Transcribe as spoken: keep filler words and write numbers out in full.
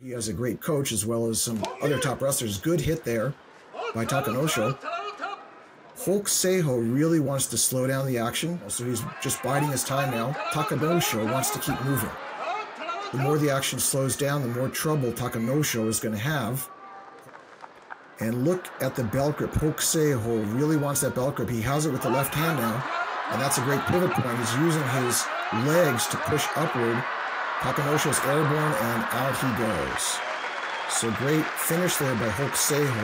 He has a great coach as well as some other top wrestlers. Good hit there by Takanosho. Hokuseiho really wants to slow down the action, so he's just biding his time now. Takanosho wants to keep moving. The more the action slows down, the more trouble Takanosho is going to have. And look at the belt grip. Hokuseiho really wants that belt grip. He has it with the left hand now, and that's a great pivot point. He's using his legs to push upward. Takanosho's airborne, and out he goes. So great finish there by Hokuseiho.